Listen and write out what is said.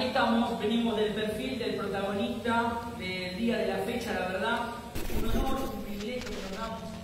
aquí estamos, venimos del perfil del protagonista del día de la fecha, la verdad, un honor, un privilegio que nos damos